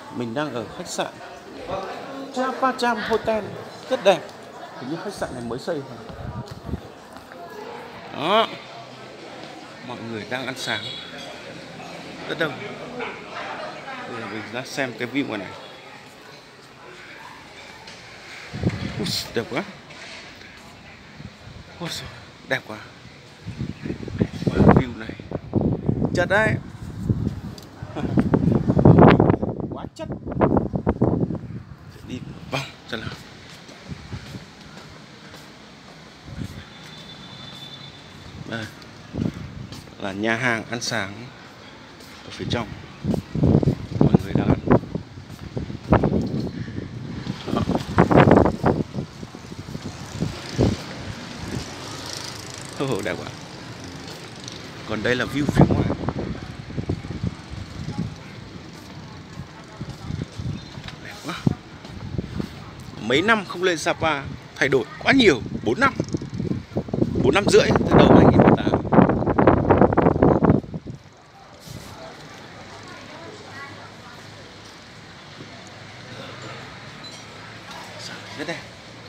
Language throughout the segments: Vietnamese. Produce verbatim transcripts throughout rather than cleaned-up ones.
Mình đang ở khách sạn Chapacham Hotel, rất đẹp. Hình như khách sạn này mới xây. Đó, mọi người đang ăn sáng rất đông. Bây giờ mình ra xem cái view này. Ui, đẹp quá. Ôi, đẹp quá. View này chất đấy. Quá chất. Sẽ đi vòng xem nào. Đây là nhà hàng ăn sáng ở phía trong. Mọi người đang ăn. Oh, đẹp quá. Còn đây là view phía ngoài. Đẹp quá. Mấy năm không lên Sapa, thay đổi quá nhiều. Bốn năm bốn năm rưỡi từ đầu hai nghìn mười tám. Rất đẹp.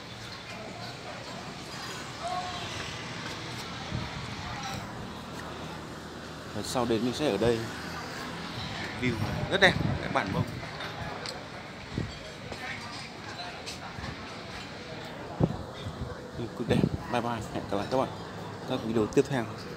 Và sau đến mình sẽ ở đây. View rất đẹp, cái bản mông. View cực đẹp. Bye bye, hẹn gặp lại các bạn các video tiếp theo.